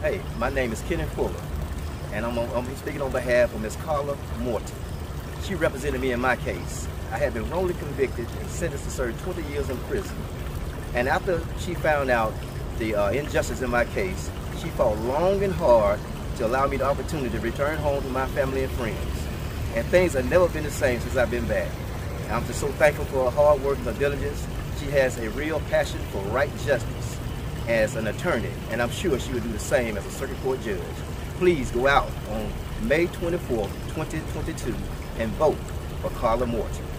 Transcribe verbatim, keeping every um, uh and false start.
Hey, my name is Kenneth Fuller, and I'm, on, I'm speaking on behalf of Miz Carla Morton. She represented me in my case. I had been wrongly convicted and sentenced to serve twenty years in prison. And after she found out the uh, injustice in my case, she fought long and hard to allow me the opportunity to return home to my family and friends. And things have never been the same since I've been back. And I'm just so thankful for her hard work and her diligence. She has a real passion for right justice as an attorney, and I'm sure she will do the same as a circuit court judge. Please go out on May twenty-fourth, twenty twenty-two and vote for Carla Morton.